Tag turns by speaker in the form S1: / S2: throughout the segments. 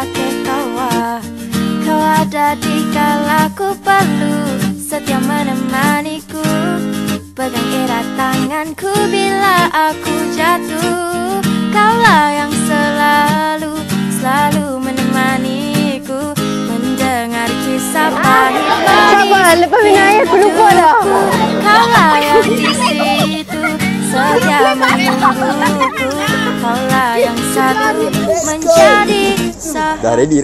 S1: pakai tawa. Kau ada di kala ku perlu, setia menemaniku. Pegang erat tanganku bila aku jatuh. Kaulah yang selalu menemaniku. Mendengar kisah pahit manis
S2: lepas minum air aku lupa dah.
S1: Kaulah yang di situ setia menungguku. Kaulah yang selalu menjadi sahabat.
S3: Dah ready.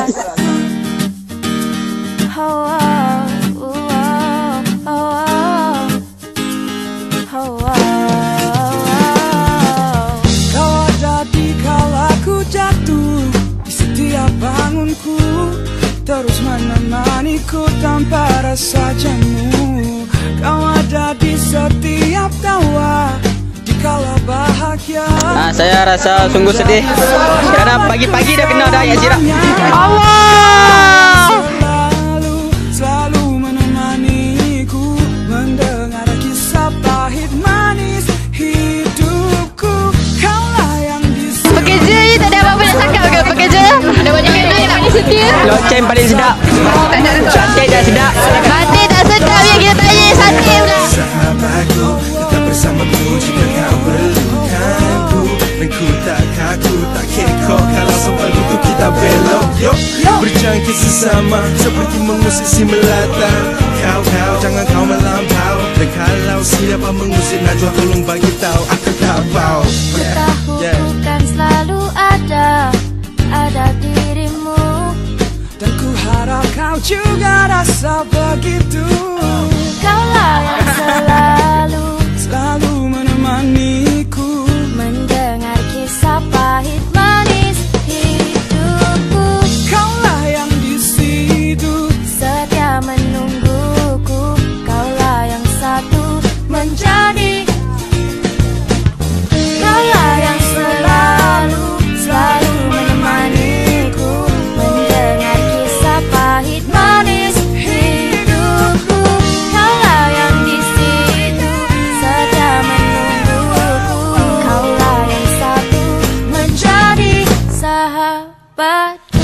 S4: Kau ada di kala ku jatuh, di setiap bangunku, terus menemaniku tanpa rasa jemu. Kau ada di setiap tawa, di kala bahagia.
S3: Saya rasa sungguh sedih karena pagi-pagi dah kena daya sirap.
S4: Allah selalu menemaniku. Mendengar kisah pahit manis hidupku. Kaulah yang di sini.
S2: Pekerja je tak ada apa-apa nak cakap ke pekerja? Ada banyak kerja nak disetir.
S3: Loceng paling sedap. Sate dah sedap.
S2: Mati tak sedap ya kita tanya sate pula.
S5: Sahabatku, tetap bersamaku jika kau perlukanku. Dan ku tak kaku, tak kekok kalau sampai itu kita belok. Yuk, berjangkit sesama seperti mengusik si melata. Kau, jangan kau melampau. Dan kalau siapa mengusik najwa tolong bagi tahu aku tak mau.
S1: Ku tahu kan selalu ada dirimu.
S4: Dan ku harap kau juga rasa begitu.
S1: Kaulah yang selalu
S4: menemaniku.
S1: mendengar kisah pahit manis hidupku.
S4: Kaulah yang di situ
S1: Setia menungguku. Kaulah yang satu menjadi. Kaulah yang selalu menemaniku. Mendengar kisah pahit manis hidupku. Kaulah yang di situ setia menungguku. Kaulah yang satu menjadi sahabatku.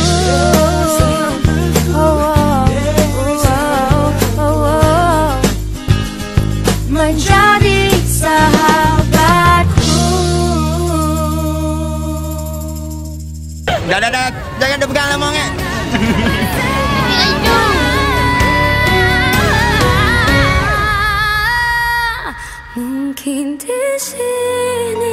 S1: Menjadi sahabatku.
S3: Dah. Jangan dia pegang lama kan.
S1: Mungkin di sini